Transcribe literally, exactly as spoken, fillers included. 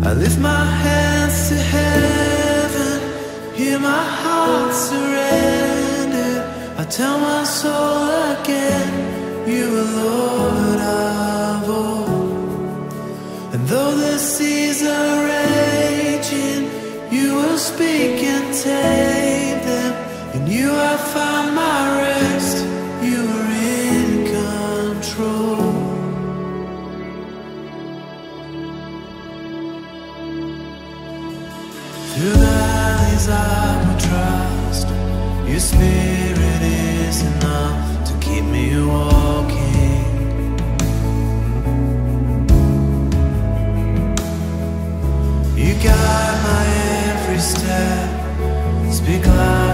I lift my hands to heaven, hear my heart surrender. I tell my soul again, you are Lord of all. And though the seas are raging, you will speak and tame them. In you I find my rest, you are in control. Through valleys I will trust, your spirit is enough to keep me walking. You guide my every step, speak loud